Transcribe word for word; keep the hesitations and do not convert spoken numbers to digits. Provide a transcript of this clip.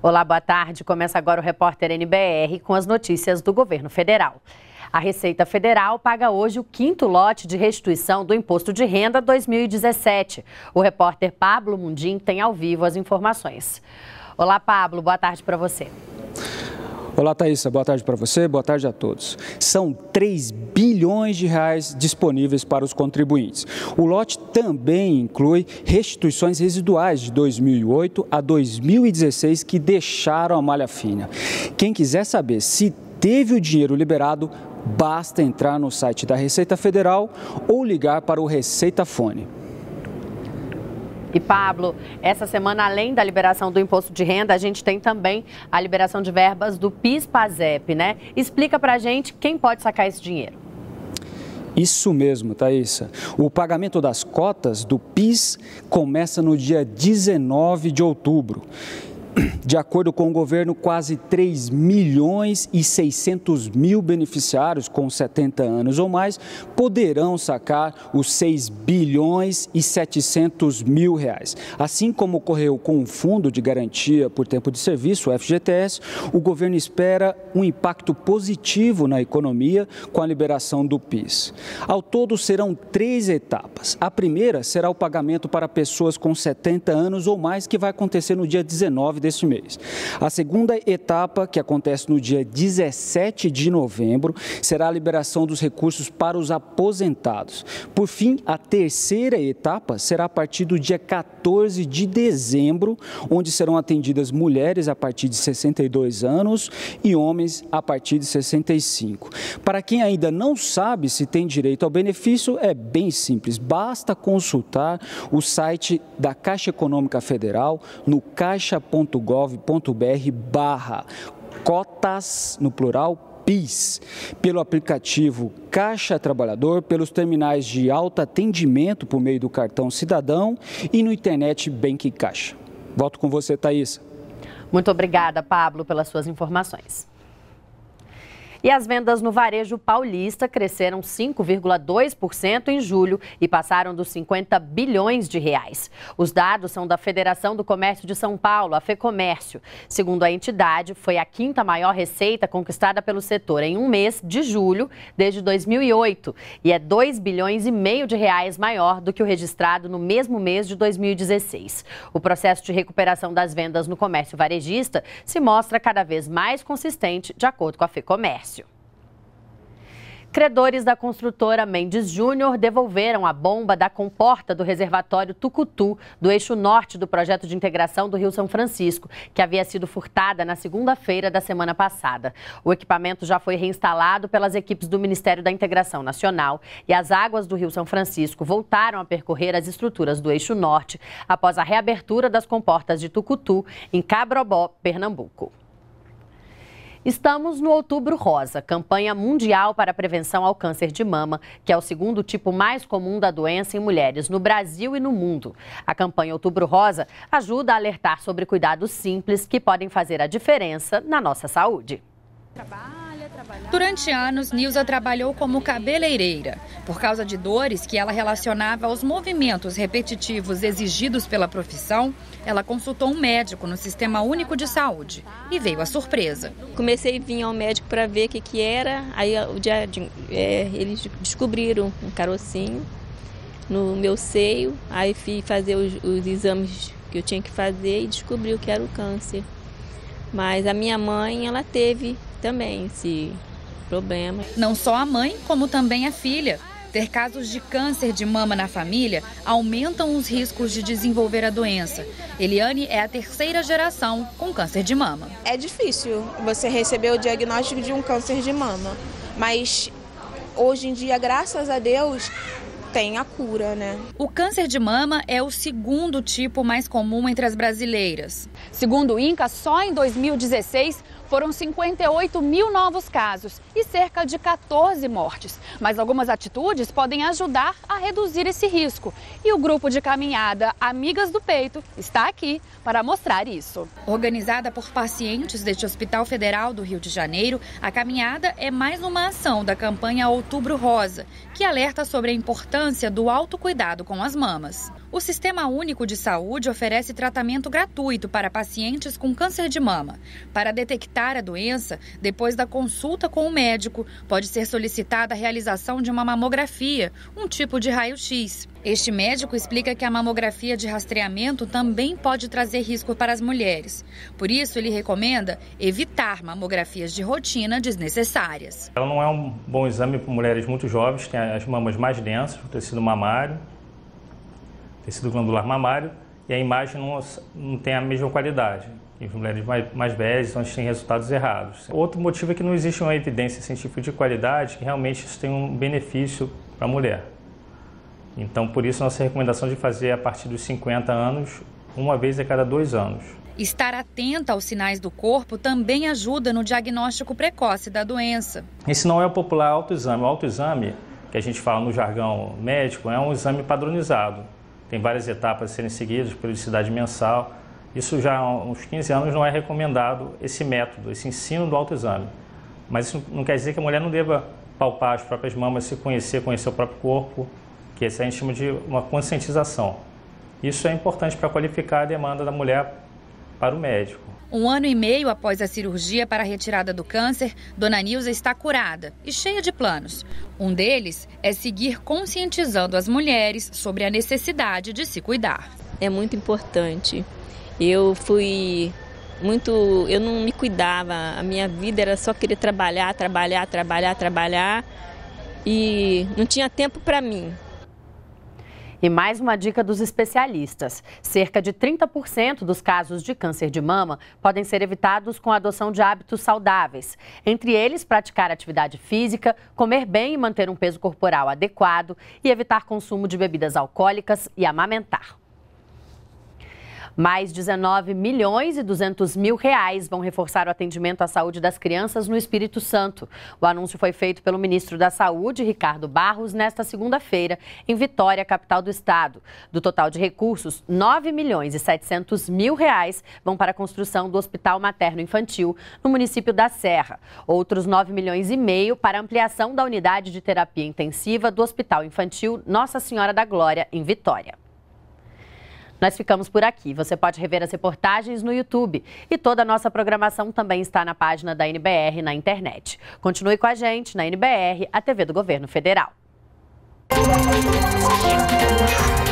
Olá, boa tarde. Começa agora o Repórter N B R com as notícias do governo federal. A Receita Federal paga hoje o quinto lote de restituição do Imposto de Renda dois mil e dezessete. O repórter Pablo Mundim tem ao vivo as informações. Olá, Pablo. Boa tarde para você. Olá, Thaísa. Boa tarde para você, boa tarde a todos. São três bilhões de reais disponíveis para os contribuintes. O lote também inclui restituições residuais de dois mil e oito a dois mil e dezesseis que deixaram a malha fina. Quem quiser saber se teve o dinheiro liberado, basta entrar no site da Receita Federal ou ligar para o Receita Fone. E, Pablo, essa semana, além da liberação do imposto de renda, a gente tem também a liberação de verbas do PIS/PASEP, né? Explica pra gente quem pode sacar esse dinheiro. Isso mesmo, Thaísa. O pagamento das cotas do PIS começa no dia dezenove de outubro. De acordo com o governo, quase três milhões e seiscentos mil beneficiários com setenta anos ou mais poderão sacar os seis bilhões e setecentos mil reais. Assim como ocorreu com o Fundo de Garantia por Tempo de Serviço, o F G T S, o governo espera um impacto positivo na economia com a liberação do PIS. Ao todo, serão três etapas. A primeira será o pagamento para pessoas com setenta anos ou mais, que vai acontecer no dia dezenove deste mês. A segunda etapa, que acontece no dia dezessete de novembro, será a liberação dos recursos para os aposentados. Por fim, a terceira etapa será a partir do dia quatorze de dezembro, onde serão atendidas mulheres a partir de sessenta e dois anos e homens a partir de sessenta e cinco. Para quem ainda não sabe se tem direito ao benefício, é bem simples, basta consultar o site da Caixa Econômica Federal no caixa ponto gov ponto br barra cotas, no plural, PIS, pelo aplicativo Caixa Trabalhador, pelos terminais de autoatendimento por meio do cartão Cidadão e no Internet Bank Caixa. Volto com você, Thaísa. Muito obrigada, Pablo, pelas suas informações. E as vendas no varejo paulista cresceram cinco vírgula dois por cento em julho e passaram dos cinquenta bilhões de reais. Os dados são da Federação do Comércio de São Paulo, a FEComércio. Segundo a entidade, foi a quinta maior receita conquistada pelo setor em um mês de julho desde dois mil e oito e é dois bilhões e meio de reais maior do que o registrado no mesmo mês de dois mil e dezesseis. O processo de recuperação das vendas no comércio varejista se mostra cada vez mais consistente, de acordo com a FEComércio. Credores da construtora Mendes Júnior devolveram a bomba da comporta do reservatório Tucutu, do eixo norte do projeto de integração do Rio São Francisco, que havia sido furtada na segunda-feira da semana passada. O equipamento já foi reinstalado pelas equipes do Ministério da Integração Nacional e as águas do Rio São Francisco voltaram a percorrer as estruturas do eixo norte após a reabertura das comportas de Tucutu, em Cabrobó, Pernambuco. Estamos no Outubro Rosa, campanha mundial para a prevenção ao câncer de mama, que é o segundo tipo mais comum da doença em mulheres no Brasil e no mundo. A campanha Outubro Rosa ajuda a alertar sobre cuidados simples que podem fazer a diferença na nossa saúde. Durante anos, Nilza trabalhou como cabeleireira. Por causa de dores que ela relacionava aos movimentos repetitivos exigidos pela profissão, ela consultou um médico no Sistema Único de Saúde e veio a surpresa. Comecei a vir ao médico para ver o que, que era, aí o dia, é, eles descobriram um carocinho no meu seio, aí fui fazer os, os exames que eu tinha que fazer e descobriu que era o câncer. Mas a minha mãe, ela teve também esse problema. Não só a mãe, como também a filha. Ter casos de câncer de mama na família aumentam os riscos de desenvolver a doença. Eliane é a terceira geração com câncer de mama. É difícil você receber o diagnóstico de um câncer de mama, mas hoje em dia, graças a Deus, tem a cura, né? O câncer de mama é o segundo tipo mais comum entre as brasileiras. Segundo o INCA, só em dois mil e dezesseis foram cinquenta e oito mil novos casos e cerca de quatorze mortes. Mas algumas atitudes podem ajudar a reduzir esse risco. E o grupo de caminhada Amigas do Peito está aqui para mostrar isso. Organizada por pacientes deste Hospital Federal do Rio de Janeiro, a caminhada é mais uma ação da campanha Outubro Rosa, que alerta sobre a importância do autocuidado com as mamas. O Sistema Único de Saúde oferece tratamento gratuito para pacientes com câncer de mama. Para detectar a doença, depois da consulta com o médico, pode ser solicitada a realização de uma mamografia, um tipo de raio-x. Este médico explica que a mamografia de rastreamento também pode trazer risco para as mulheres. Por isso, ele recomenda evitar mamografias de rotina desnecessárias. Ela não é um bom exame para mulheres muito jovens, tem as mamas mais densas, o tecido mamário, tecido glandular mamário, e a imagem não, não tem a mesma qualidade. E as mulheres mais, mais velhas, então a gente tem resultados errados. Outro motivo é que não existe uma evidência científica de qualidade que realmente isso tem um benefício para a mulher. Então, por isso, nossa recomendação de fazer a partir dos cinquenta anos, uma vez a cada dois anos. Estar atenta aos sinais do corpo também ajuda no diagnóstico precoce da doença. Esse não é o popular autoexame. O autoexame, que a gente fala no jargão médico, é um exame padronizado. Tem várias etapas a serem seguidas, periodicidade mensal. Isso já há uns quinze anos não é recomendado esse método, esse ensino do autoexame. Mas isso não quer dizer que a mulher não deva palpar as próprias mamas, se conhecer, conhecer o próprio corpo, que esse a gente chama de uma conscientização. Isso é importante para qualificar a demanda da mulher para o médico. Um ano e meio após a cirurgia para a retirada do câncer, Dona Nilza está curada e cheia de planos. Um deles é seguir conscientizando as mulheres sobre a necessidade de se cuidar. É muito importante. Eu fui muito... Eu não me cuidava. A minha vida era só querer trabalhar, trabalhar, trabalhar, trabalhar. E não tinha tempo para mim. E mais uma dica dos especialistas. Cerca de trinta por cento dos casos de câncer de mama podem ser evitados com a adoção de hábitos saudáveis. Entre eles, praticar atividade física, comer bem e manter um peso corporal adequado e evitar consumo de bebidas alcoólicas e amamentar. Mais dezenove milhões e duzentos mil reais vão reforçar o atendimento à saúde das crianças no Espírito Santo. O anúncio foi feito pelo ministro da Saúde, Ricardo Barros, nesta segunda-feira, em Vitória, capital do estado. Do total de recursos, nove milhões e setecentos mil reais vão para a construção do Hospital Materno-Infantil no município da Serra. Outros nove milhões e meio para a ampliação da unidade de terapia intensiva do Hospital Infantil Nossa Senhora da Glória, em Vitória. Nós ficamos por aqui. Você pode rever as reportagens no YouTube. E toda a nossa programação também está na página da N B R na internet. Continue com a gente na N B R, a T V do Governo Federal.